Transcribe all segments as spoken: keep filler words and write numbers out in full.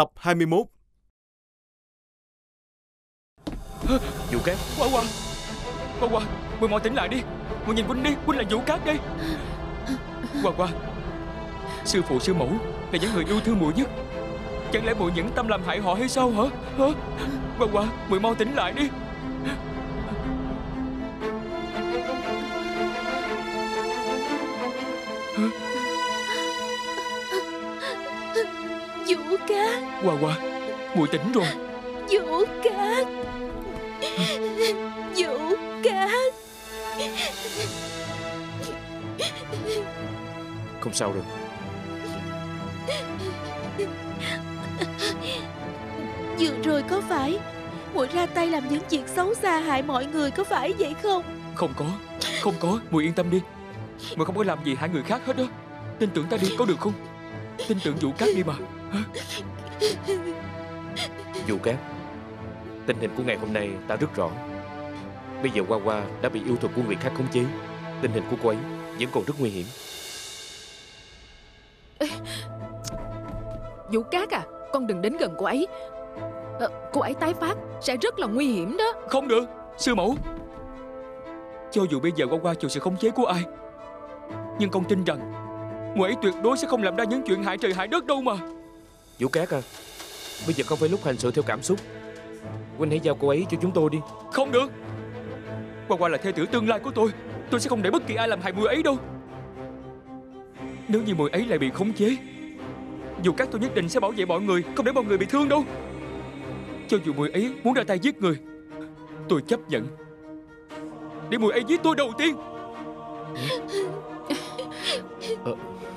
Tập hai mươi mốt. Vũ Cát. Qua qua Qua qua Muội mau tỉnh lại đi. Muội nhìn huynh đi, huynh là Vũ Cát đây. Qua qua sư phụ sư mẫu là những người yêu thương muội nhất. Chẳng lẽ muội nhẫn tâm làm hại họ hay sao hả? Hả? Qua qua muội mau tỉnh lại đi. Vũ Cát. Qua qua muội tỉnh rồi. Vũ Cát. Vũ Cát. Không sao rồi. Vừa rồi có phải muội ra tay làm những chuyện xấu xa hại mọi người, có phải vậy không? Không có, không có, muội yên tâm đi. Muội không có làm gì hại người khác hết đó. Tin tưởng ta đi, có được không? Tin tưởng Vũ Cát đi mà. Hả? Vũ Cát, tình hình của ngày hôm nay ta rất rõ. Bây giờ Hoa Hoa đã bị yêu thuật của người khác khống chế. Tình hình của cô ấy vẫn còn rất nguy hiểm. Vũ Cát à, con đừng đến gần cô ấy. ờ, Cô ấy tái phát sẽ rất là nguy hiểm đó. Không được, sư mẫu. Cho dù bây giờ Hoa Hoa chịu sự khống chế của ai, nhưng con tin rằng muội ấy tuyệt đối sẽ không làm ra những chuyện hại trời hại đất đâu mà. Vũ Cát à, bây giờ không phải lúc hành sự theo cảm xúc. Huynh hãy giao cô ấy cho chúng tôi đi. Không được. Hoa Hoa là thê tử tương lai của tôi. Tôi sẽ không để bất kỳ ai làm hại muội ấy đâu. Nếu như muội ấy lại bị khống chế, dù các tôi nhất định sẽ bảo vệ mọi người, không để mọi người bị thương đâu. Cho dù muội ấy muốn ra tay giết người, tôi chấp nhận để muội ấy giết tôi đầu tiên. ờ.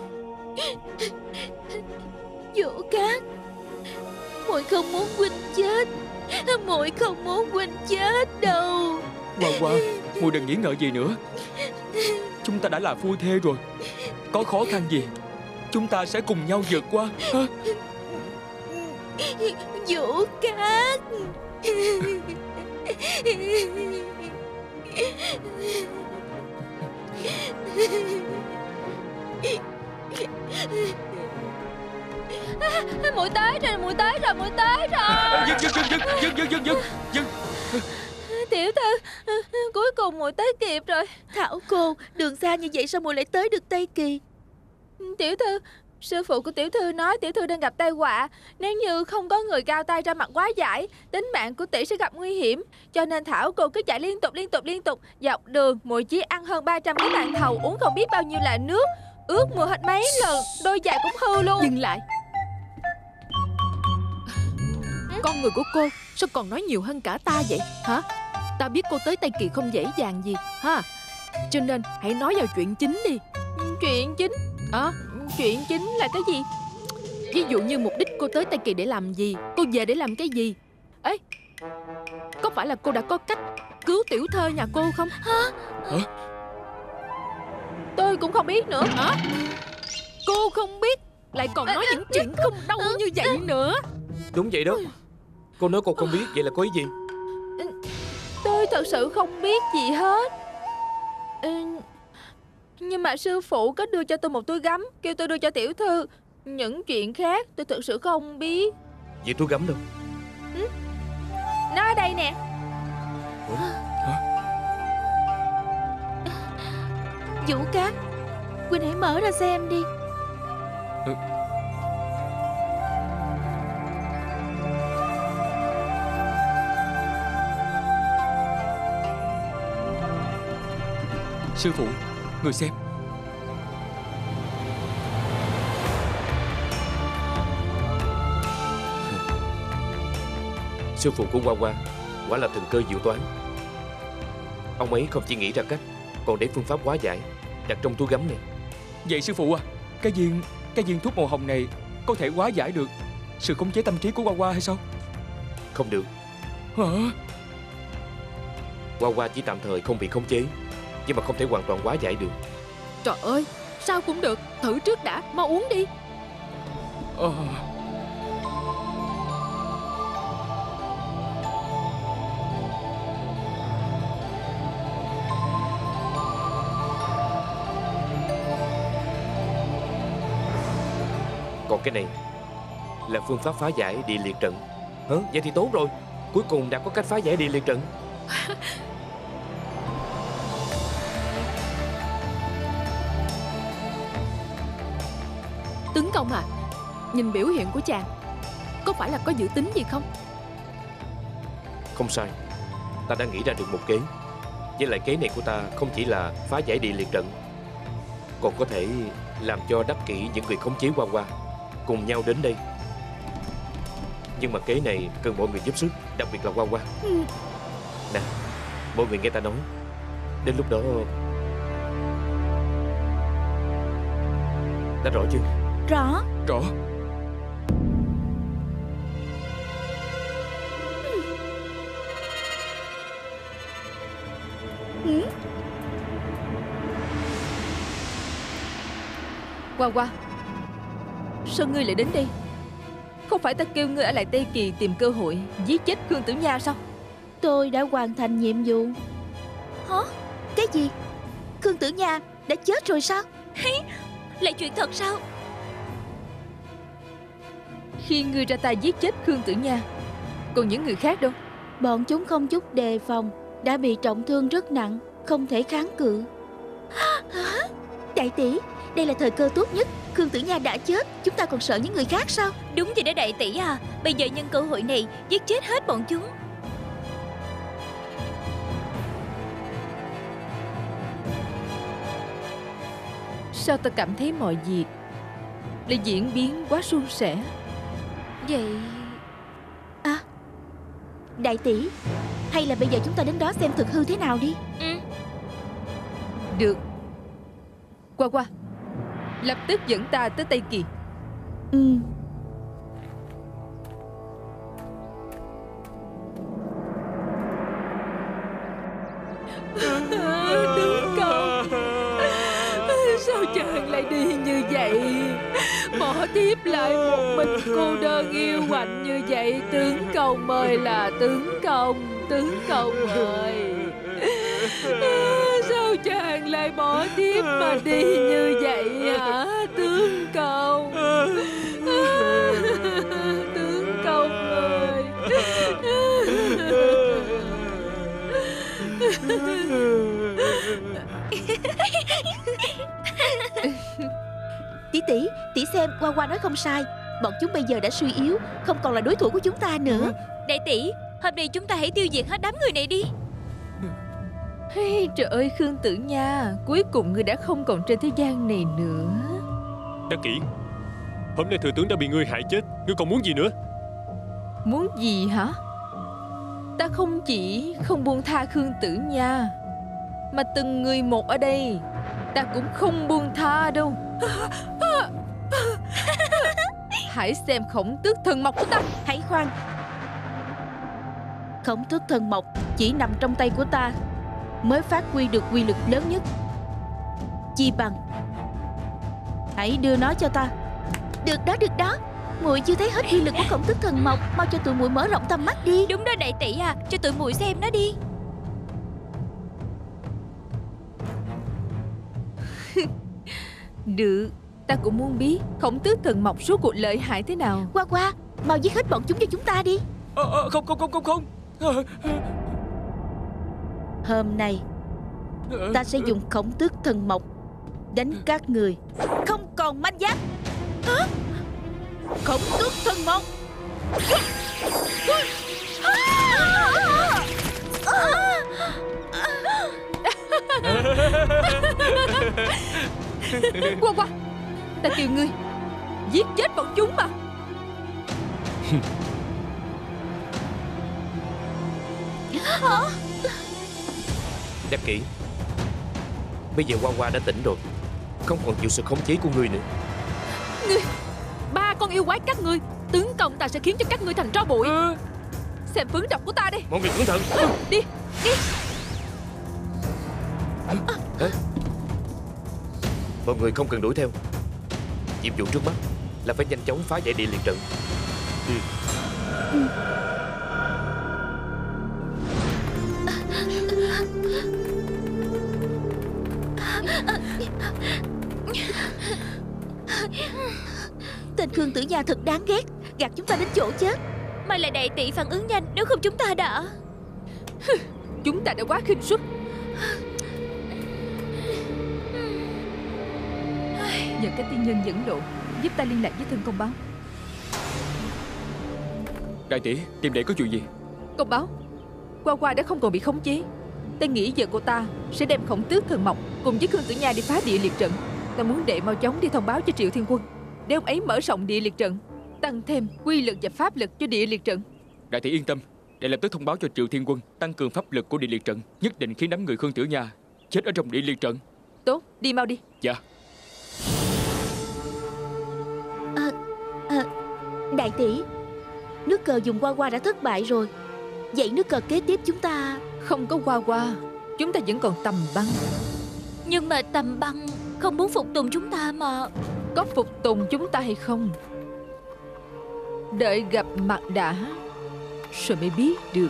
Vũ Cát, muội không muốn huynh chết. Muội không muốn huynh chết đâu. Hoa Hoa, muội đừng nghĩ ngợi gì nữa. Chúng ta đã là phu thê rồi. Có khó khăn gì chúng ta sẽ cùng nhau vượt qua. Hả? Vũ Cát. À, muội tới rồi, muội tới rồi, muội tới rồi. Dừng, dừng, dừng, dừng, dừng, dừng, dừng, dừng. Tiểu thư, cuối cùng muội tới kịp rồi. Thảo cô, đường xa như vậy sao muội lại tới được Tây Kỳ? Tiểu thư, sư phụ của tiểu thư nói tiểu thư đang gặp tai họa. Nếu như không có người cao tay ra mặt hóa giải, tính mạng của tỷ sẽ gặp nguy hiểm. Cho nên Thảo cô cứ chạy liên tục liên tục liên tục. Dọc đường muội chỉ ăn hơn ba trăm cái màn thầu, uống không biết bao nhiêu là nước, ướt mưa hết mấy lần, đôi giày cũng hư luôn. Dừng lại. Con người của cô sao còn nói nhiều hơn cả ta vậy hả? Ta biết cô tới Tây Kỳ không dễ dàng gì ha, cho nên hãy nói vào chuyện chính đi. Chuyện chính? Ờ, chuyện chính là cái gì? Ví dụ như mục đích cô tới Tây Kỳ để làm gì, cô về để làm cái gì. Ấy, có phải là cô đã có cách cứu tiểu thơ nhà cô không? Hả? Hả? Tôi cũng không biết nữa. Hả? Cô không biết lại còn nói những chuyện không đâu như vậy nữa. Đúng vậy đó. Cô nói cô không biết, vậy là có ý gì? Tôi thật sự không biết gì hết. Ừ, nhưng mà sư phụ có đưa cho tôi một túi gấm, kêu tôi đưa cho tiểu thư. Những chuyện khác tôi thực sự không biết. Vậy túi gấm đâu? Ừ? Nó ở đây nè. Ủa? Hả? Vũ Cát, huynh hãy mở ra xem đi. Ừ. Sư phụ, người xem. Sư phụ của Hoa Hoa quả là thần cơ diệu toán. Ông ấy không chỉ nghĩ ra cách, còn để phương pháp hóa giải đặt trong túi gấm này. Vậy sư phụ à, cái viên Cái viên thuốc màu hồng này có thể hóa giải được sự khống chế tâm trí của Hoa Hoa hay sao? Không được. Hả? Hoa Hoa chỉ tạm thời không bị khống chế, nhưng mà không thể hoàn toàn hóa giải được. Trời ơi, sao cũng được, thử trước đã, mau uống đi. Ờ... Còn cái này là phương pháp phá giải địa liệt trận. Hả? Vậy thì tốt rồi. Cuối cùng đã có cách phá giải địa liệt trận. Tướng công à, nhìn biểu hiện của chàng, có phải là có dự tính gì không? Không sai. Ta đã nghĩ ra được một kế. Với lại kế này của ta không chỉ là phá giải địa liệt trận, còn có thể làm cho đắc kỷ những người khống chế Hoa Hoa cùng nhau đến đây. Nhưng mà kế này cần mọi người giúp sức, đặc biệt là Hoa Hoa. Nè, mọi người nghe ta nói. Đến lúc đó đã rõ chưa? Rõ. Rõ. Ừ. Hoa Hoa, sao ngươi lại đến đây? Không phải ta kêu ngươi ở lại Tây Kỳ tìm cơ hội giết chết Khương Tử Nha sao? Tôi đã hoàn thành nhiệm vụ. Hả? Cái gì? Khương Tử Nha đã chết rồi sao? Là chuyện thật sao? Khi ngươi ra tay giết chết Khương Tử Nha, còn những người khác đâu? Bọn chúng không chút đề phòng, đã bị trọng thương rất nặng, không thể kháng cự. Hả? Đại tỷ, đây là thời cơ tốt nhất. Khương Tử Nha đã chết, chúng ta còn sợ những người khác sao? Đúng vậy đó đại tỷ à. Bây giờ nhân cơ hội này giết chết hết bọn chúng. Sao ta cảm thấy mọi việc lại diễn biến quá suôn sẻ vậy? À, đại tỷ, hay là bây giờ chúng ta đến đó xem thực hư thế nào đi. Ừ. Được. Qua qua, lập tức dẫn ta tới Tây Kỳ. Ừ. Tướng công, sao chàng lại đi như vậy? Bỏ thiếp lại một mình cô đơn yêu hoạnh như vậy. Tướng công ơi là tướng công, tướng công ơi, sao chàng lại bỏ thiếp mà đi như vậy hả tướng công? Tướng công ơi. Tỷ tỷ, tỷ xem, Hoa Hoa nói không sai. Bọn chúng bây giờ đã suy yếu, không còn là đối thủ của chúng ta nữa. Đại tỷ, hôm nay chúng ta hãy tiêu diệt hết đám người này đi. Hey, trời ơi Khương Tử Nha, cuối cùng ngươi đã không còn trên thế gian này nữa. Đắc Kỷ, hôm nay thừa tướng đã bị ngươi hại chết, ngươi còn muốn gì nữa? Muốn gì hả? Ta không chỉ không buông tha Khương Tử Nha, mà từng người một ở đây ta cũng không buông tha đâu. Hãy xem khổng tước thần mộc của ta. Hãy khoan. Khổng tước thần mộc chỉ nằm trong tay của ta mới phát huy được uy lực lớn nhất. Chi bằng hãy đưa nó cho ta. Được đó, được đó. Muội chưa thấy hết uy lực của khổng tước thần mộc, mau cho tụi muội mở rộng tầm mắt đi. Đúng đó đại tỷ à, cho tụi muội xem nó đi. Được, ta cũng muốn biết khổng tước thần mộc số cuộc lợi hại thế nào. Qua qua, mau giết hết bọn chúng cho chúng ta đi. à, à, Không không không không không à, Hôm nay ta sẽ dùng khổng tước thần mộc đánh các người không còn manh giáp. Hả? Khổng tước thần mộc. Qua qua, ta kêu ngươi giết chết bọn chúng mà. Hả? Đắc Kỷ, bây giờ Hoa Hoa đã tỉnh rồi, không còn chịu sự khống chế của ngươi nữa. Ngươi, ba con yêu quái các ngươi, tướng công ta sẽ khiến cho các ngươi thành tro bụi. à. Xem phấn độc của ta đi. Mọi người cẩn thận. Đi, đi. Ê, mọi người không cần đuổi theo. Nhiệm vụ trước mắt là phải nhanh chóng phá giải địa liệt trận. Ừ. Ừ. tên Khương Tử Nha thật đáng ghét, gạt chúng ta đến chỗ chết. May là đại tỷ phản ứng nhanh, nếu không chúng ta đã... Chúng ta đã quá khinh suất. Nhờ các tiên nhân dẫn độ, giúp ta liên lạc với Thân Công Báo. Đại tỷ, tìm đệ có chuyện gì? Công Báo, Qua Qua đã không còn bị khống chế. Ta nghĩ giờ cô ta sẽ đem Khổng Tước Thần Mộc cùng với Khương Tử Nha đi phá địa liệt trận. Ta muốn đệ mau chóng đi thông báo cho Triệu Thiên Quân, để ông ấy mở rộng địa liệt trận, tăng thêm quy lực và pháp lực cho địa liệt trận. Đại tỷ yên tâm, để lập tức thông báo cho Triệu Thiên Quân tăng cường pháp lực của địa liệt trận, nhất định khiến đám người Khương Tử Nha chết ở trong địa liệt trận. Tốt, đi mau đi. Dạ. à, à, Đại tỷ, nước cờ dùng Qua Qua đã thất bại rồi. Vậy nước cờ kế tiếp chúng ta... Không có Qua Qua, chúng ta vẫn còn Tầm Băng. Nhưng mà Tầm Băng không muốn phục tùng chúng ta mà. Có phục tùng chúng ta hay không, đợi gặp mặt đã, rồi mới biết được.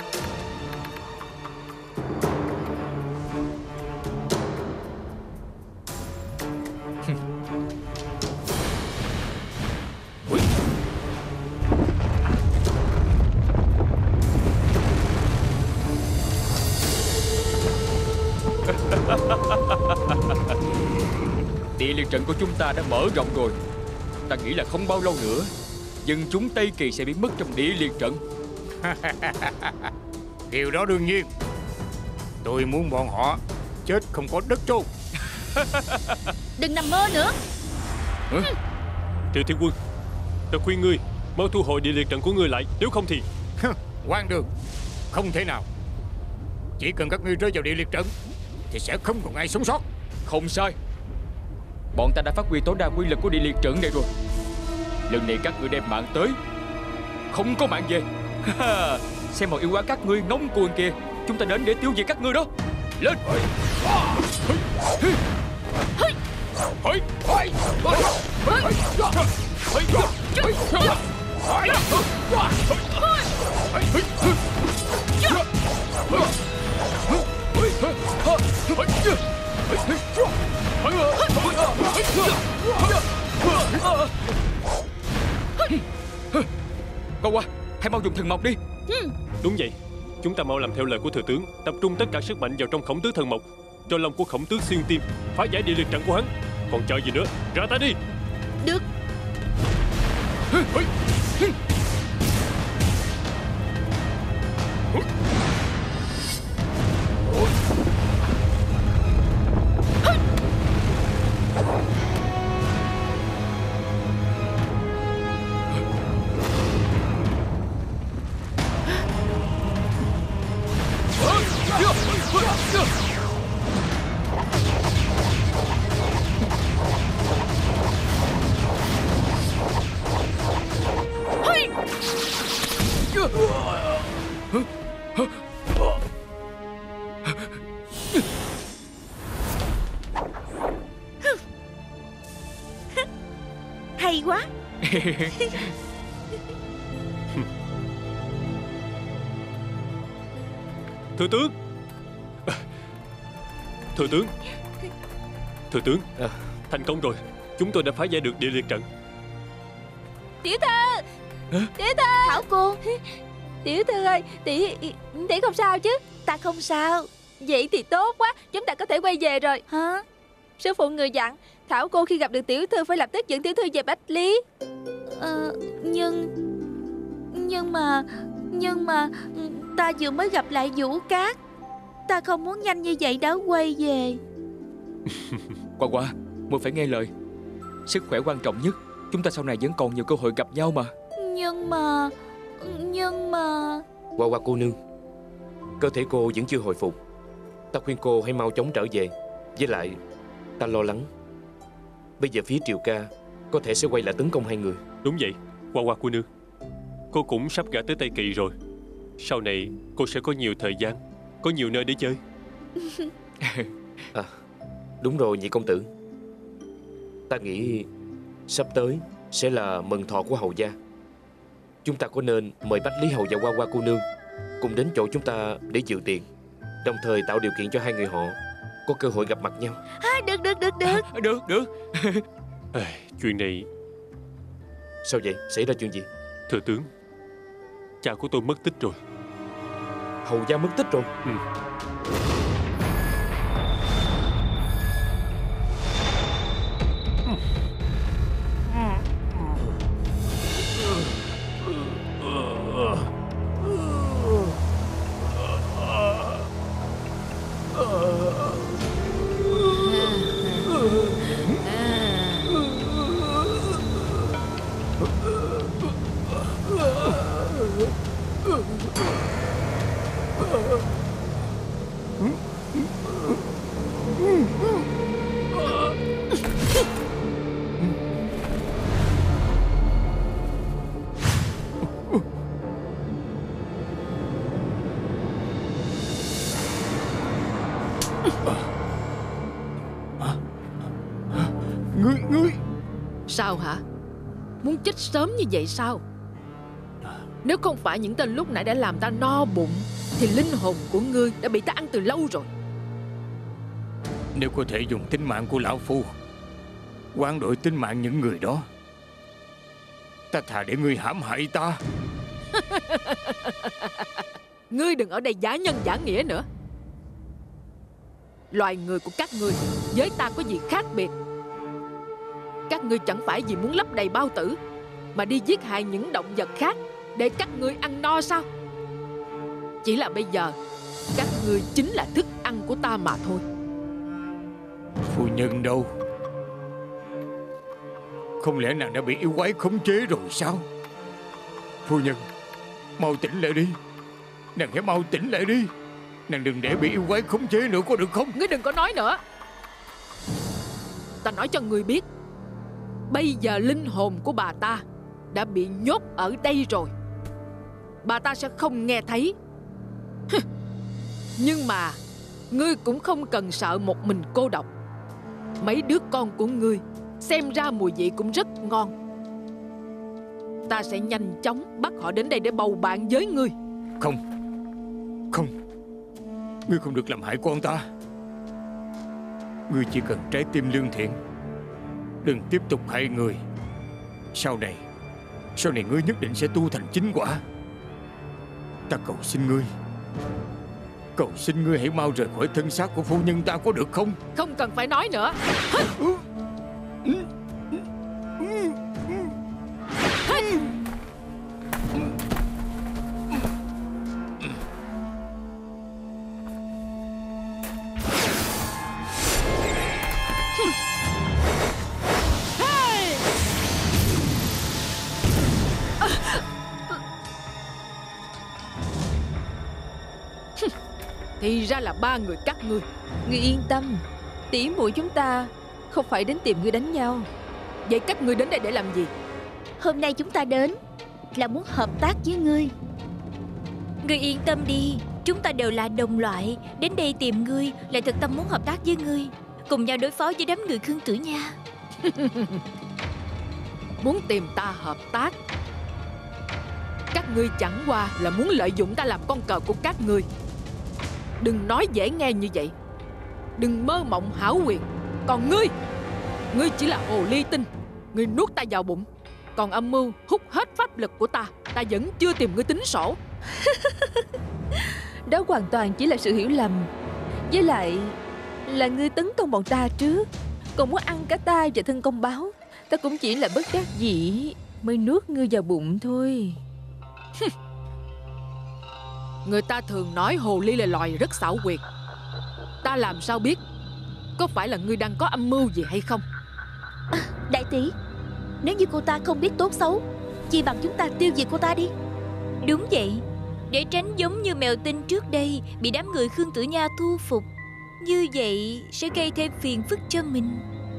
Địa liệt trận của chúng ta đã mở rộng rồi. Ta nghĩ là không bao lâu nữa dân chúng Tây Kỳ sẽ biến mất trong địa liệt trận. Điều đó đương nhiên. Tôi muốn bọn họ chết không có đất chôn. Đừng nằm mơ nữa. Hả? Triệu Thiên Quân, ta khuyên ngươi mau thu hồi địa liệt trận của ngươi lại, nếu không thì... Quan đường, không thể nào. Chỉ cần các ngươi rơi vào địa liệt trận thì sẽ không còn ai sống sót. Không sai. Bọn ta đã phát huy tối đa quy lực của địa liệt trận này rồi. Lần này các ngươi đem mạng tới, không có mạng về. Xem bọn yêu quái các ngươi ngông cuồng kìa. Chúng ta đến để tiêu diệt các ngươi đó. Lên. Qua Qua, hãy mau dùng thần mộc đi. Đúng vậy, chúng ta mau làm theo lời của thừa tướng, tập trung tất cả sức mạnh vào trong Khổng Tước Thần Mộc, cho lòng của Khổng Tước xuyên tim, phá giải địa liệt trận của hắn. Còn chờ gì nữa, ra tay đi. Được. Hay quá. Thừa tướng, Thừa tướng, Thừa tướng, à. Thành công rồi. Chúng tôi đã phá giải được địa liệt trận. Tiểu thư, tiểu thư, Thảo cô, tiểu thư ơi, tỷ tỷ không sao chứ? ta không sao. Vậy thì tốt quá, chúng ta có thể quay về rồi. Hả? Sư phụ người dặn Thảo cô khi gặp được tiểu thư phải lập tức dẫn tiểu thư về Bách Lý. Ờ, nhưng Nhưng mà Nhưng mà ta vừa mới gặp lại Vũ Cát. Ta không muốn nhanh như vậy đã quay về. Qua Qua, muội phải nghe lời. Sức khỏe quan trọng nhất. Chúng ta sau này vẫn còn nhiều cơ hội gặp nhau mà. Nhưng mà Nhưng mà Qua Qua cô nương, cơ thể cô vẫn chưa hồi phục. Ta khuyên cô hãy mau chóng trở về. Với lại ta lo lắng, bây giờ phía Triều Ca có thể sẽ quay lại tấn công hai người. Đúng vậy, Hoa Hoa cô nương, cô cũng sắp gả tới Tây Kỳ rồi. Sau này cô sẽ có nhiều thời gian, có nhiều nơi để chơi. À, đúng rồi nhị công tử. Ta nghĩ sắp tới sẽ là mừng thọ của hầu gia. Chúng ta có nên mời Bách Lý hầu và Hoa Hoa cô nương cùng đến chỗ chúng ta để dự tiệc, đồng thời tạo điều kiện cho hai người họ có cơ hội gặp mặt nhau. à, Được được được được Được được. À, chuyện này Sao vậy? Xảy ra chuyện gì? Thừa tướng, cha của tôi mất tích rồi. Hầu gia mất tích rồi? Ừ. Ngươi, ngươi Sao hả? Muốn chết sớm như vậy sao? Nếu không phải những tên lúc nãy đã làm ta no bụng thì linh hồn của ngươi đã bị ta ăn từ lâu rồi. Nếu có thể dùng tính mạng của lão phu hoán đổi tính mạng những người đó, ta thà để ngươi hãm hại ta. Ngươi đừng ở đây giả nhân giả nghĩa nữa. Loài người của các ngươi với ta có gì khác biệt? Các ngươi chẳng phải vì muốn lấp đầy bao tử mà đi giết hại những động vật khác để các ngươi ăn no sao? Chỉ là bây giờ các ngươi chính là thức ăn của ta mà thôi. Phu nhân đâu? Không lẽ nàng đã bị yêu quái khống chế rồi sao? Phu nhân, mau tỉnh lại đi. Nàng hãy mau tỉnh lại đi. Nàng đừng để bị yêu quái khống chế nữa, có được không? Ngươi đừng có nói nữa. Ta nói cho ngươi biết, bây giờ linh hồn của bà ta đã bị nhốt ở đây rồi. Bà ta sẽ không nghe thấy. Nhưng mà ngươi cũng không cần sợ một mình cô độc. Mấy đứa con của ngươi xem ra mùi vị cũng rất ngon. Ta sẽ nhanh chóng bắt họ đến đây để bầu bạn với ngươi. Không, không, ngươi không được làm hại con ta. Ngươi chỉ cần trái tim lương thiện, đừng tiếp tục hại người. Sau này Sau này ngươi nhất định sẽ tu thành chính quả. Ta cầu xin ngươi, cầu xin ngươi hãy mau rời khỏi thân xác của phu nhân ta, có được không? Không cần phải nói nữa. Thì ra là ba người các ngươi. Ngươi yên tâm, tỉ muội chúng ta không phải đến tìm ngươi đánh nhau. Vậy các ngươi đến đây để làm gì? Hôm nay chúng ta đến là muốn hợp tác với ngươi. Ngươi yên tâm đi, chúng ta đều là đồng loại. Đến đây tìm ngươi là thực tâm muốn hợp tác với ngươi, cùng nhau đối phó với đám người Khương Tử Nha. Muốn tìm ta hợp tác? Các ngươi chẳng qua là muốn lợi dụng ta làm con cờ của các ngươi. Đừng nói dễ nghe như vậy. Đừng mơ mộng hão quyền. Còn ngươi, ngươi chỉ là hồ ly tinh. Ngươi nuốt ta vào bụng, còn âm mưu hút hết pháp lực của ta, ta vẫn chưa tìm ngươi tính sổ. Đó hoàn toàn chỉ là sự hiểu lầm. Với lại là ngươi tấn công bọn ta trước, còn muốn ăn cả ta và thân công báo. Ta cũng chỉ là bất đắc dĩ mới nuốt ngươi vào bụng thôi. Người ta thường nói hồ ly là loài rất xảo quyệt. Ta làm sao biết có phải là ngươi đang có âm mưu gì hay không? À, đại tỷ, nếu như cô ta không biết tốt xấu, chi bằng chúng ta tiêu diệt cô ta đi. Đúng vậy, để tránh giống như mèo tinh trước đây bị đám người Khương Tử Nha thu phục. Như vậy sẽ gây thêm phiền phức cho mình.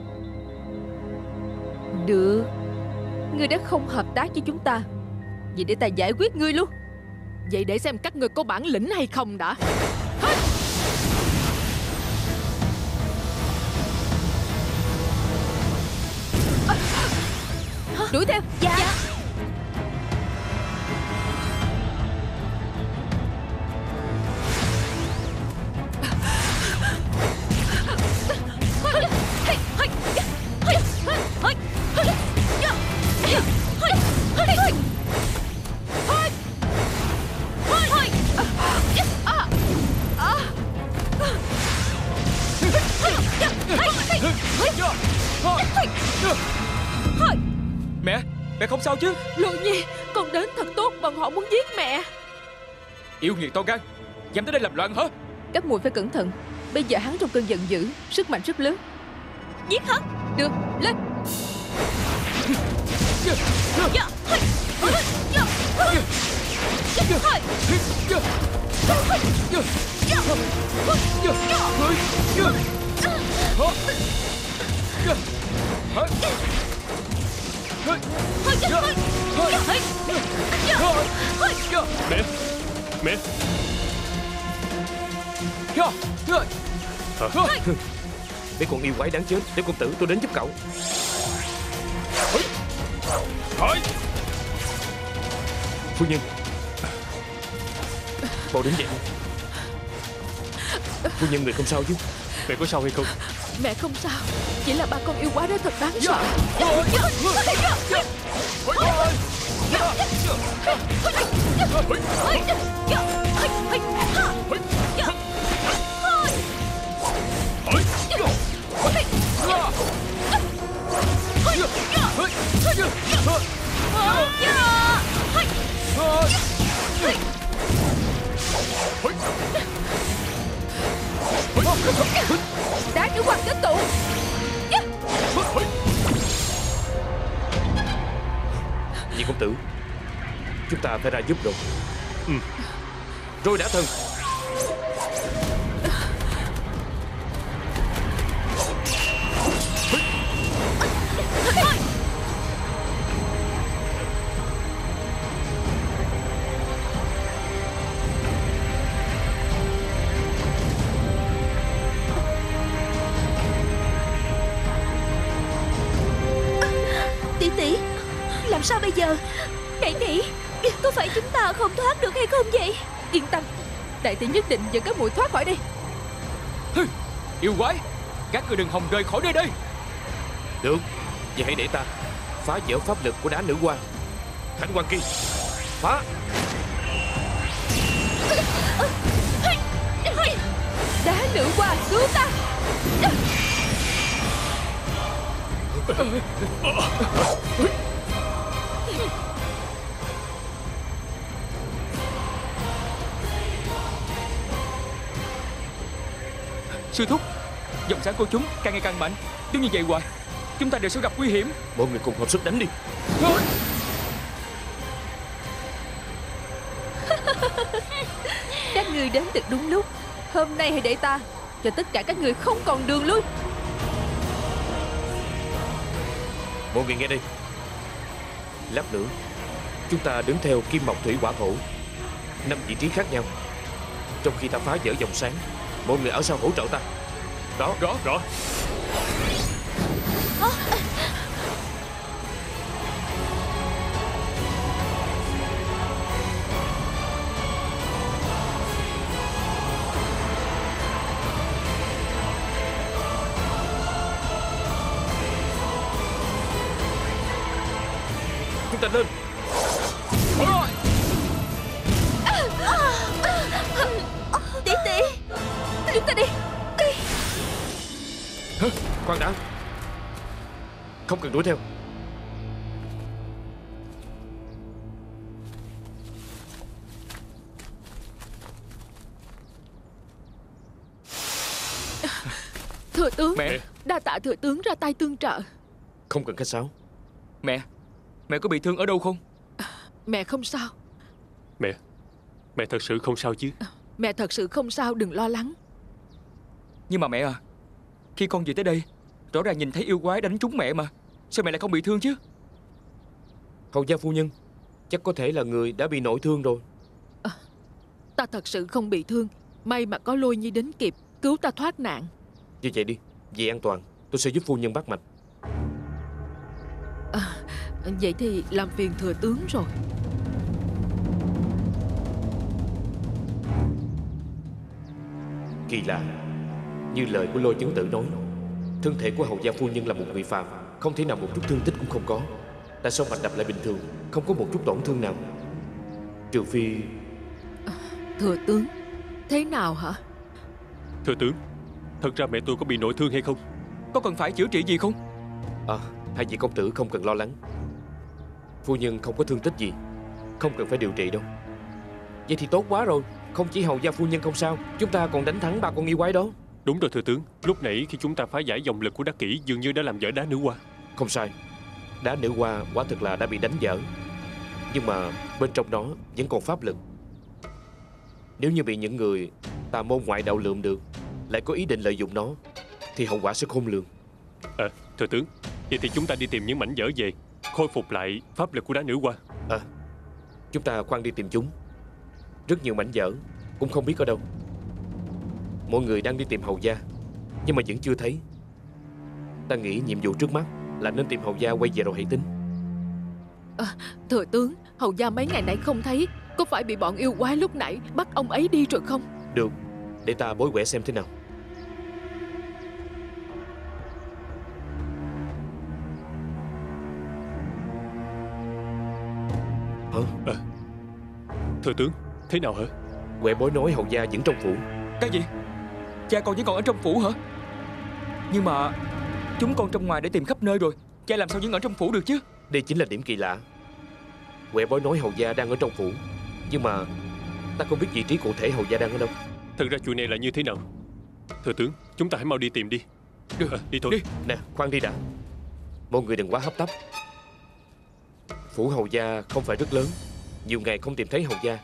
Được, ngươi đã không hợp tác với chúng ta, vậy để ta giải quyết ngươi luôn. Vậy để xem các ngươi có bản lĩnh hay không đã. Đuổi theo. Dạ, dạ. không sao chứ? Lộ Nhi, con đến thật tốt, bọn họ muốn giết mẹ. Yêu nghiệt to gan, dám tới đây làm loạn hả? Các muội phải cẩn thận. Bây giờ hắn trong cơn giận dữ, sức mạnh rất lớn. Giết hắn. Được, lên. Mẹ, mẹ. Mấy con yêu quái đáng chết. Tiểu công tử, tôi đến giúp cậu. Phu nhân, mau đến vậy. Phu nhân, người không sao chứ? Mẹ có sao hay không? Mẹ không sao, chỉ là ba con yêu quái đó thật đáng sợ. Đá nữ hoàng kết tụ. Nhị công tử, chúng ta phải ra giúp rồi. Ừ. Rồi đã thân. Tỷ tỷ, làm sao bây giờ? Đại tỷ, có phải chúng ta không thoát được hay không vậy? Yên tâm, đại tỷ nhất định dẫn các muội thoát khỏi đây. Yêu quái, các ngươi đừng hòng rời khỏi nơi đây. Được, vậy hãy để ta phá vỡ pháp lực của đá nữ quan. Thánh Quan Kỳ, phá. Đá nữ hoàng cứu ta. Sư thúc, dòng sáng của chúng càng ngày càng mạnh. Nếu như vậy hoài, chúng ta đều sẽ gặp nguy hiểm. Mọi người cùng hợp sức đánh đi. Các người đến thật đúng lúc. Hôm nay hãy để ta cho tất cả các người không còn đường lui. Mọi người nghe đây. Lát nữa chúng ta đứng theo kim mộc thủy hỏa thổ, năm vị trí khác nhau. Trong khi ta phá vỡ dòng sáng, mọi người ở sau hỗ trợ ta. Đó, Rõ, rõ. chúng ta lên. Tỷ tỷ, Chúng ta đi. Hả? Khoan đã, không cần đuổi theo. Thừa tướng, Mẹ, đa tạ thừa tướng ra tay tương trợ. Không cần khách sáo. mẹ, mẹ có bị thương ở đâu không? Mẹ không sao, Mẹ, mẹ thật sự không sao chứ? mẹ thật sự không sao, đừng lo lắng. Nhưng mà mẹ à, khi con về tới đây, rõ ràng nhìn thấy yêu quái đánh trúng mẹ mà. Sao mẹ lại không bị thương chứ? Hầu gia phu nhân, chắc có thể là người đã bị nội thương rồi. Ta thật sự không bị thương. May mà có Lôi Nhi đến kịp cứu ta thoát nạn. Như vậy đi, vì an toàn tôi sẽ giúp phu nhân bắt mạch. À, vậy thì làm phiền thừa tướng rồi. Kỳ lạ, như lời của Lôi Chấn Tử nói, thân thể của hầu gia phu nhân là một người phàm, không thể nào một chút thương tích cũng không có. Tại sao mạch đập lại bình thường, không có một chút tổn thương nào? Trừ phi... Thừa tướng, thế nào hả? Thưa tướng, thật ra mẹ tôi có bị nội thương hay không? Có cần phải chữa trị gì không? À, hai vị công tử không cần lo lắng. Phu nhân không có thương tích gì, không cần phải điều trị đâu. Vậy thì tốt quá rồi. Không chỉ hầu gia phu nhân không sao, chúng ta còn đánh thắng ba con yêu quái đó. Đúng rồi thưa tướng. Lúc nãy khi chúng ta phá giải dòng lực của Đắc Kỷ, dường như đã làm vỡ đá nữ hoa. Không sai. Đá nữ hoa quả thực là đã bị đánh vỡ, nhưng mà bên trong nó vẫn còn pháp lực. Nếu như bị những người tà môn ngoại đạo lượm được, lại có ý định lợi dụng nó, thì hậu quả sẽ khôn lường. À, thưa tướng, vậy thì chúng ta đi tìm những mảnh vỡ về, khôi phục lại pháp lực của đá nữ hoa. À, chúng ta khoan đi tìm chúng. Rất nhiều mảnh vỡ cũng không biết ở đâu. Mọi người đang đi tìm hầu gia, nhưng mà vẫn chưa thấy. Ta nghĩ nhiệm vụ trước mắt là nên tìm hầu gia quay về rồi hãy tính. À, thừa tướng, hầu gia mấy ngày nay không thấy, có phải bị bọn yêu quái lúc nãy bắt ông ấy đi rồi không? Được, để ta bối quẻ xem thế nào. Hả? À, thưa tướng, thế nào hả? Quẻ bối nói hầu gia vẫn trong phủ. Cái gì? Cha con vẫn còn ở trong phủ hả? Nhưng mà chúng con trong ngoài để tìm khắp nơi rồi, cha làm sao vẫn ở trong phủ được chứ? Đây chính là điểm kỳ lạ. Quẻ bối nói hầu gia đang ở trong phủ, nhưng mà ta không biết vị trí cụ thể hầu gia đang ở đâu. Thật ra chuyện này là như thế nào? Thưa tướng, chúng ta hãy mau đi tìm đi. Được, à, đi thôi. Đi. Nè, khoan đi đã. Mọi người đừng quá hấp tấp. Phủ hầu gia không phải rất lớn, nhiều ngày không tìm thấy hầu gia.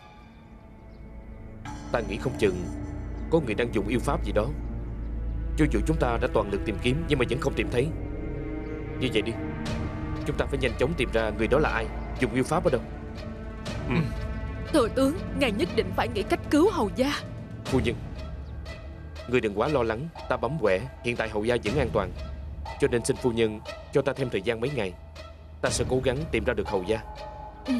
Ta nghĩ không chừng có người đang dùng yêu pháp gì đó. Cho dù chúng ta đã toàn lực tìm kiếm, nhưng mà vẫn không tìm thấy. Như vậy đi, chúng ta phải nhanh chóng tìm ra người đó là ai, dùng yêu pháp ở đâu. Ừ. Thừa tướng, ngài nhất định phải nghĩ cách cứu hầu gia. Phu nhân, người đừng quá lo lắng. Ta bấm quẻ, hiện tại hầu gia vẫn an toàn, cho nên xin phu nhân cho ta thêm thời gian mấy ngày. Ta sẽ cố gắng tìm ra được hầu gia. Ừ.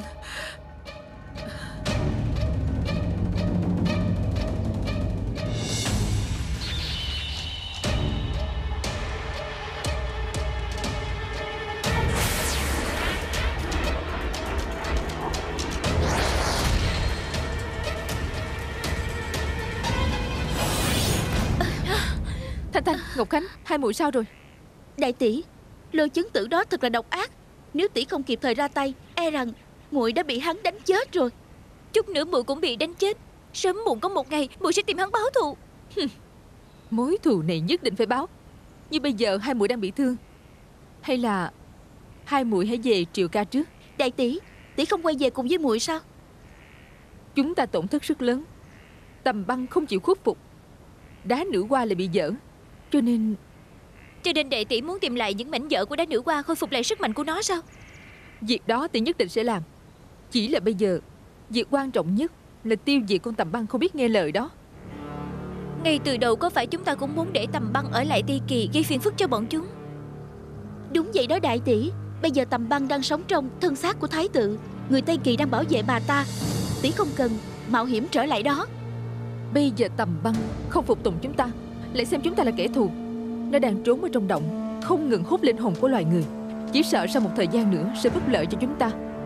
Thanh Thanh, Ngọc Khánh, hai muội sao rồi? Đại tỷ, lôi chứng tử đó thật là độc ác. Nếu tỷ không kịp thời ra tay, e rằng muội đã bị hắn đánh chết rồi. Chút nữa muội cũng bị đánh chết. Sớm muộn có một ngày muội sẽ tìm hắn báo thù. Mối thù này nhất định phải báo. như bây giờ hai muội đang bị thương, hay là hai muội hãy về Triệu Ca trước? Đại tỷ, tỷ không quay về cùng với muội sao? Chúng ta tổn thất rất lớn, Tầm Băng không chịu khuất phục, đá nữ hoa lại bị dở, cho nên Cho nên đệ tỷ muốn tìm lại những mảnh vỡ của đá nữ hoa, khôi phục lại sức mạnh của nó sao? việc đó tỷ nhất định sẽ làm. Chỉ là bây giờ việc quan trọng nhất là tiêu diệt con Tầm Băng không biết nghe lời đó. Ngay từ đầu có phải chúng ta cũng muốn để Tầm Băng ở lại Tây Kỳ, gây phiền phức cho bọn chúng? Đúng vậy đó đại tỷ. Bây giờ Tầm Băng đang sống trong thân xác của Thái tử, người Tây Kỳ đang bảo vệ bà ta. Tỷ không cần mạo hiểm trở lại đó. Bây giờ Tầm Băng không phục tùng chúng ta, lại xem chúng ta là kẻ thù. Nó đang trốn ở trong động, không ngừng hút linh hồn của loài người. Chỉ sợ sau một thời gian nữa sẽ bất lợi cho chúng ta.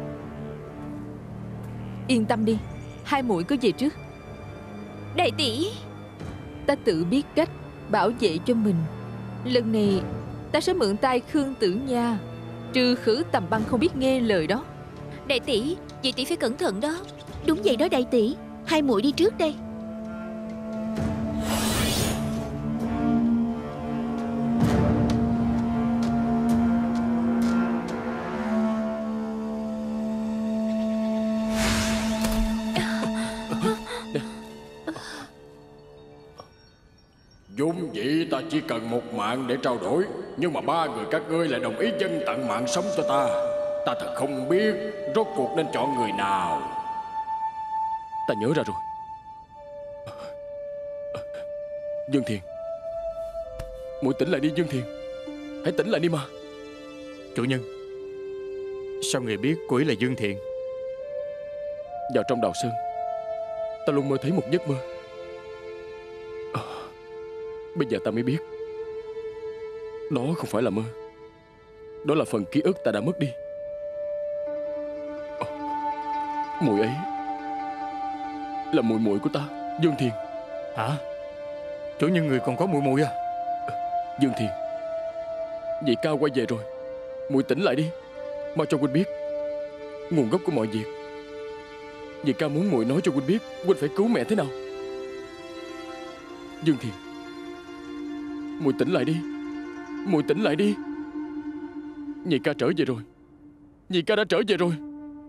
Yên tâm đi, hai muội cứ về trước. Đại tỷ, Ta tự biết cách bảo vệ cho mình. Lần này ta sẽ mượn tay Khương Tử Nha, trừ khử Tầm Băng không biết nghe lời đó. đại tỷ, vậy tỷ phải cẩn thận đó. Đúng vậy đó đại tỷ. Hai muội đi trước đây. Vốn dĩ ta chỉ cần một mạng để trao đổi, nhưng mà ba người các ngươi lại đồng ý dâng tặng mạng sống cho ta. Ta thật không biết rốt cuộc nên chọn người nào. Ta nhớ ra rồi. Dương Thiền, muội tỉnh lại đi Dương Thiền. Hãy tỉnh lại đi mà. Chủ nhân, sao người biết cô ấy là Dương Thiện? Vào trong đào sơn, ta luôn mơ thấy một giấc mơ. À, bây giờ ta mới biết đó không phải là mơ. Đó là phần ký ức ta đã mất đi. À, muội ấy là muội muội của ta, Dương Thiền. Hả? Chủ nhân người còn có muội muội à? À, Dương Thiền, vị Cao quay về rồi. Muội tỉnh lại đi, mau cho huynh biết. nguồn gốc của mọi việc. Vì ca muốn muội nói cho huynh biết huynh phải cứu mẹ thế nào. Dương Thiền, muội tỉnh lại đi, muội tỉnh lại đi. Nhị ca trở về rồi, nhị ca đã trở về rồi.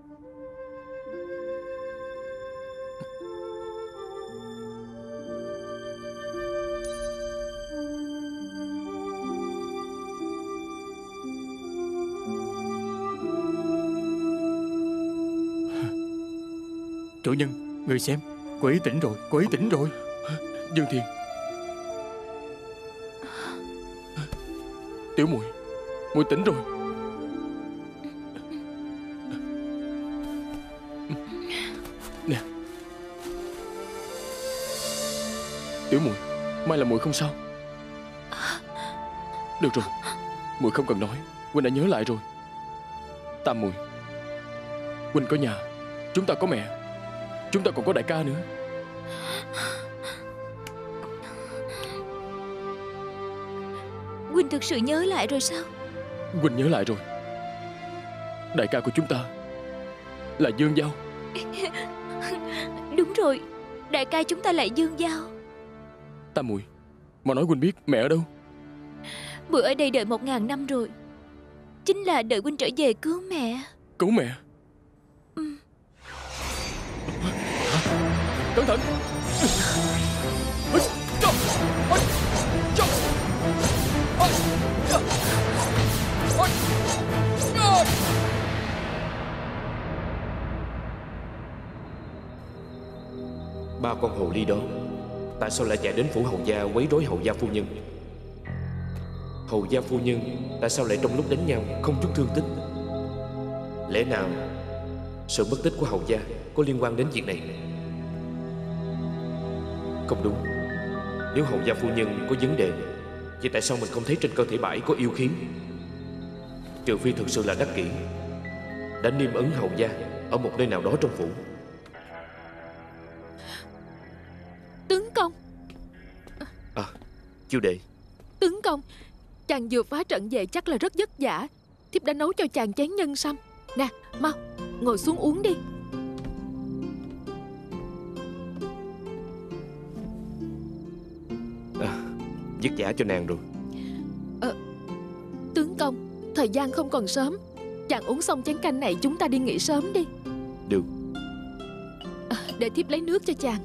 Chủ nhân, người xem, cô ấy tỉnh rồi, cô ấy tỉnh rồi. Dương Thiền, tiểu muội, muội tỉnh rồi. Nè, tiểu muội, may là muội không sao. Được rồi, muội không cần nói, huynh đã nhớ lại rồi. Tam muội, huynh có nhà, chúng ta có mẹ, chúng ta còn có đại ca nữa. Huynh thực sự nhớ lại rồi sao? Huynh nhớ lại rồi. Đại ca của chúng ta là Dương Giao. Đúng rồi, đại ca chúng ta là Dương Giao. Tam muội, mà nói huynh biết mẹ ở đâu? Muội ở đây đợi một ngàn năm rồi. Chính là đợi huynh trở về cứu mẹ. Cứu mẹ? Ừ. Cẩn thận! Ba con hồ ly đó tại sao lại chạy đến phủ hầu gia quấy rối hầu gia phu nhân? Hầu gia phu nhân tại sao lại trong lúc đánh nhau không chút thương tích? Lẽ nào sự mất tích của hầu gia có liên quan đến việc này? Không đúng. Nếu hầu gia phu nhân có vấn đề, vậy tại sao mình không thấy trên cơ thể bãi có yêu khí? Trừ phi thực sự là đắc kỷ đã niêm ấn hầu gia ở một nơi nào đó trong phủ. Tướng công. À, Chiêu đệ. Tướng công, chàng vừa phá trận về chắc là rất vất vả. Thiếp đã nấu cho chàng chén nhân sâm. Nè, mau, ngồi xuống uống đi. À, vất vả cho nàng rồi. Ờ, tướng công, thời gian không còn sớm. Chàng uống xong chén canh này chúng ta đi nghỉ sớm đi. Được. À, để thiếp lấy nước cho chàng.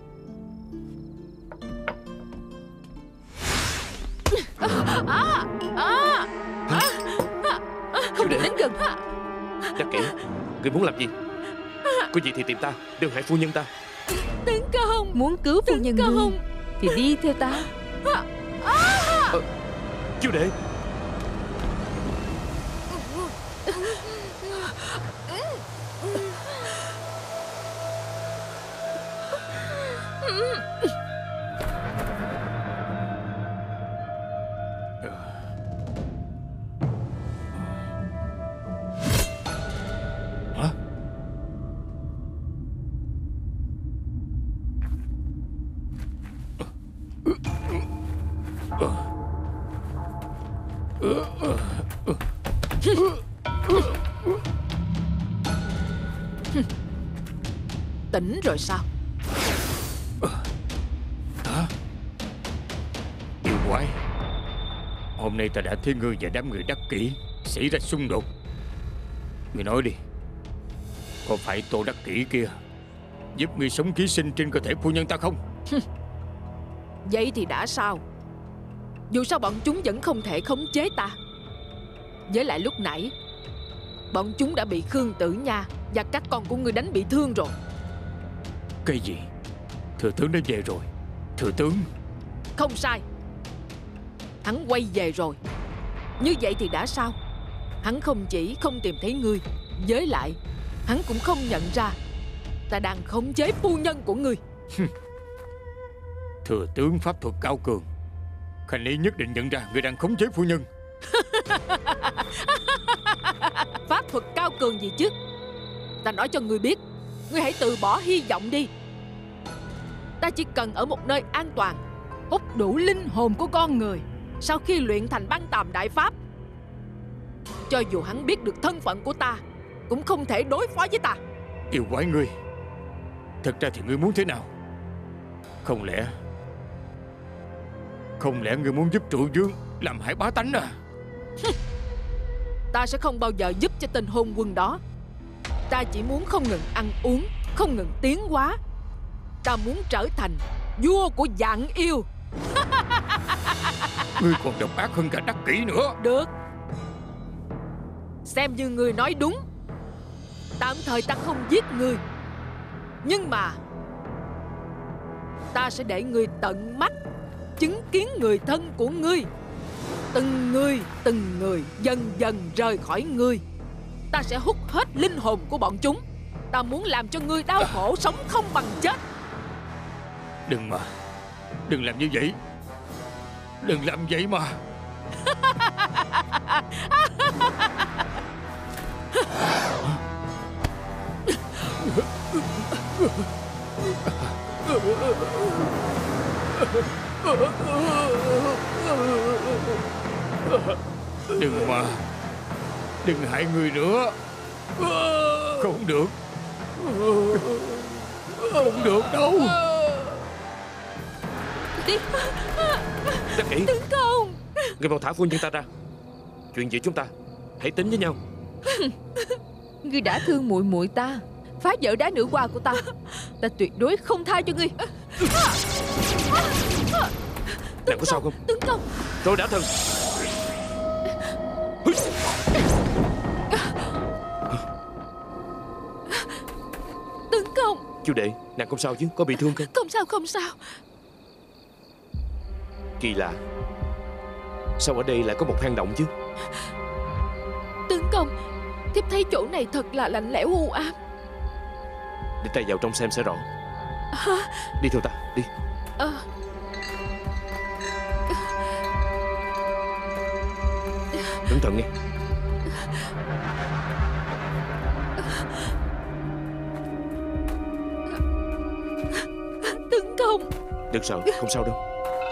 À, à, à, à, à, không được đến gần. Đắc kỷ, người muốn làm gì? Có gì thì tìm ta, đừng hại phu nhân ta. Tướng công, muốn cứu phu nhân ngươi thì đi theo ta. À, Chiêu đệ. Tỉnh rồi sao? Hả? Yêu quái, hôm nay ta đã thấy ngươi và đám người đắc kỷ xảy ra xung đột. Ngươi nói đi, có phải Tô Đắc Kỷ kia giúp ngươi sống ký sinh trên cơ thể phu nhân ta không? Vậy thì đã sao? Dù sao bọn chúng vẫn không thể khống chế ta. Với lại lúc nãy bọn chúng đã bị Khương Tử Nha và các con của ngươi đánh bị thương rồi. Cái gì? Thừa tướng đã về rồi. Thừa tướng? Không sai, hắn quay về rồi. Như vậy thì đã sao? Hắn không chỉ không tìm thấy ngươi, với lại hắn cũng không nhận ra ta đang khống chế phu nhân của ngươi. Thừa tướng pháp thuật cao cường, Khanh Ý nhất định nhận ra ngươi đang khống chế phu nhân. Pháp thuật cao cường gì chứ? Ta nói cho ngươi biết, ngươi hãy từ bỏ hy vọng đi. Ta chỉ cần ở một nơi an toàn, hút đủ linh hồn của con người sau khi luyện thành băng tàm đại pháp. Cho dù hắn biết được thân phận của ta, cũng không thể đối phó với ta. Yêu quái ngươi, thật ra thì ngươi muốn thế nào? Không lẽ Không lẽ ngươi muốn giúp trụ vương làm hại bá tánh à? Ta sẽ không bao giờ giúp cho tên hôn quân đó. Ta chỉ muốn không ngừng ăn uống, không ngừng tiến hóa. Ta muốn trở thành vua của vạn yêu. Ngươi còn độc ác hơn cả Đắc Kỷ nữa. Được, xem như ngươi nói đúng. Tạm thời ta không giết ngươi, nhưng mà ta sẽ để ngươi tận mắt chứng kiến người thân của ngươi, từng người từng người dần dần rời khỏi ngươi. Ta sẽ hút hết linh hồn của bọn chúng. Ta muốn làm cho ngươi đau khổ sống không bằng chết. Đừng mà Đừng làm như vậy. Đừng làm vậy mà. Đừng mà Đừng hại người nữa. Không được. Không được đâu. Đắc Kỷ, Tướng công, ngươi mau thả phu nhân ta ra. Chuyện giữa chúng ta hãy tính với nhau. Ngươi đã thương muội muội ta, phá vỡ đá nữ hoa của ta. Ta tuyệt đối không tha cho ngươi. Nàng có sao không? tướng công. Tôi đã thân. Tướng công. Chu đệ, nàng không sao chứ? Có bị thương không? Không sao, không sao. Kỳ lạ, sao ở đây lại có một hang động chứ? Tướng công, thiếp thấy chỗ này thật là lạnh lẽo u ám. Để ta vào trong xem sẽ rõ. Hả? Đi theo ta, đi. Ờ. Cẩn thận nghe. Tướng công. Đừng sợ, không sao đâu.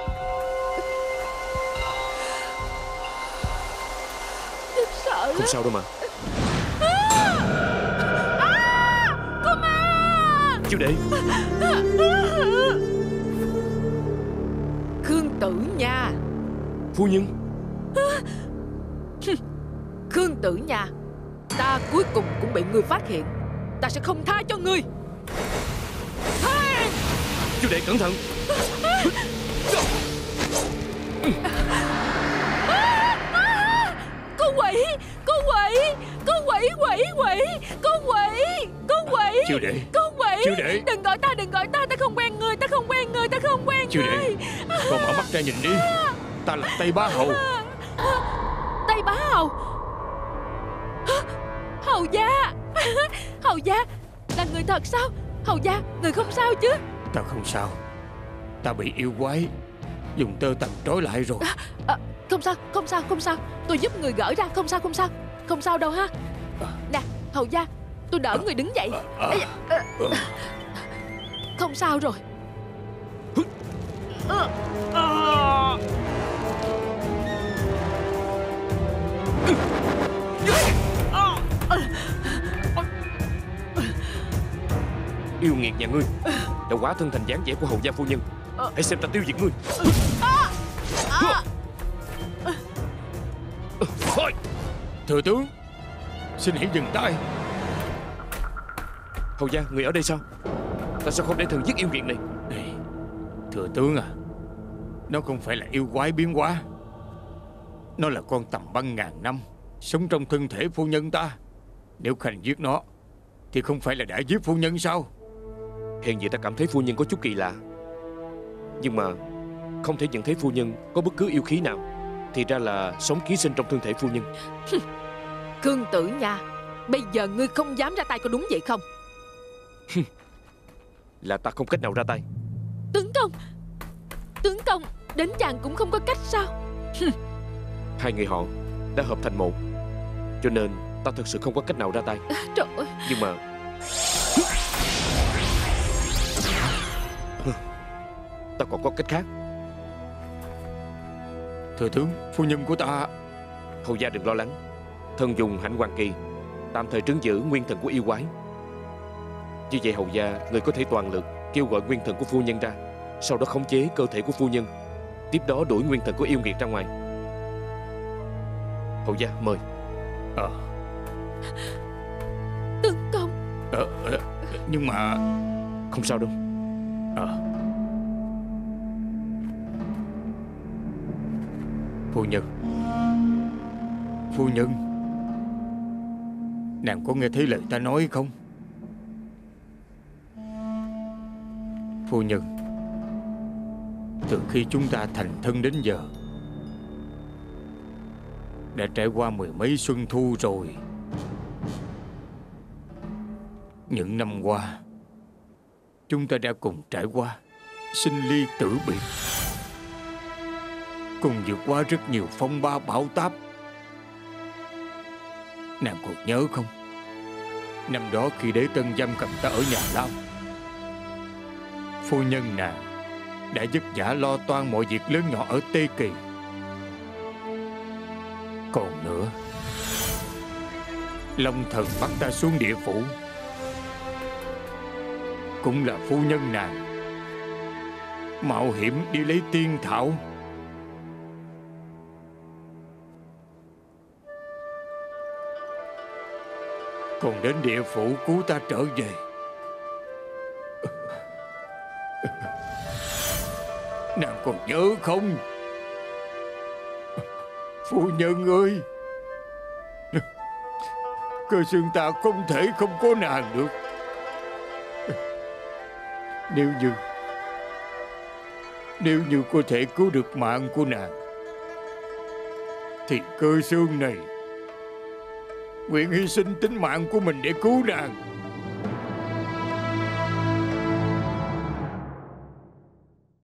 Thiếp sợ lắm. Không sao đâu mà. À, có ma. Chú đệ. Khương Tử Nha. Phu nhân. Khương Tử Nha, ta cuối cùng cũng bị ngươi phát hiện. Ta sẽ không tha cho ngươi. Chú đệ cẩn thận. Cô quỷ, cô quỷ, cô quỷ, quỷ, quỷ, cô quỷ, cô quỷ. Chú đệ, cô quỷ. Chú đệ. Đừng gọi ta, đừng gọi ta, ta không quen người, ta không quen người, ta không quen Chú đệ, người. con mở mắt ra nhìn đi. Ta là Tây Bá Hầu. Tây Bá Hầu. Hầu gia. Hầu gia là người thật sao? Hầu gia, người không sao chứ? Ta không sao. Ta bị yêu quái dùng tơ tằm trói lại rồi. À, à, không sao, không sao, không sao. Tôi giúp người gỡ ra, không sao, không sao. Không sao đâu ha. Nè, hầu gia, tôi đỡ người đứng dậy. Ây da, à, không sao rồi. À, à. Yêu nghiệt nhà ngươi đã hóa thân thành dáng vẻ của hầu gia phu nhân. Hãy xem ta tiêu diệt ngươi. Thừa tướng, xin hãy dừng tay. Hầu gia, người ở đây sao? Ta sao không để thần giết yêu nghiệt này? Này, thừa tướng à, nó không phải là yêu quái biến hóa. Nó là con tầm băng ngàn năm sống trong thân thể phu nhân ta. Nếu Khanh giết nó thì không phải là đã giết phu nhân sao? Hiện giờ ta cảm thấy phu nhân có chút kỳ lạ, nhưng mà không thể nhận thấy phu nhân có bất cứ yêu khí nào. Thì ra là sống ký sinh trong thân thể phu nhân. Khương Tử Nha, bây giờ ngươi không dám ra tay có đúng vậy không? Là ta không cách nào ra tay. Tướng công, tướng công, đến chàng cũng không có cách sao? Hai người họ đã hợp thành một, cho nên ta thật sự không có cách nào ra tay. Trời ơi. Nhưng mà ta còn có cách khác. Thừa tướng, phu nhân của ta... Hầu gia đừng lo lắng. Thần dùng hạnh hoàng kỳ tạm thời trấn giữ nguyên thần của yêu quái. Như vậy hầu gia, người có thể toàn lực kêu gọi nguyên thần của phu nhân ra, sau đó khống chế cơ thể của phu nhân, tiếp đó đuổi nguyên thần của yêu nghiệt ra ngoài. Hầu gia mời. Ờ Tướng công. ờ, ờ Nhưng mà Không sao đâu. Ờ Phu nhân, Phu nhân, nàng có nghe thấy lời ta nói không? Phu nhân, từ khi chúng ta thành thân đến giờ đã trải qua mười mấy xuân thu rồi. Những năm qua chúng ta đã cùng trải qua sinh ly tử biệt, cùng vượt qua rất nhiều phong ba bão táp. Nàng còn nhớ không? Năm đó khi đế tân giam cầm ta ở nhà lao, phu nhân nàng đã vất vả lo toan mọi việc lớn nhỏ ở Tây Kỳ. Còn nữa, Long thần bắt ta xuống địa phủ cũng là phu nhân nàng mạo hiểm đi lấy tiên thảo. Còn đến địa phủ cứu ta trở về. Nàng còn nhớ không? Phu nhân ơi, Cơ Xương ta không thể không có nàng được. Nếu như Nếu như có thể cứu được mạng của nàng thì Cơ Xương này nguyện hy sinh tính mạng của mình để cứu nàng.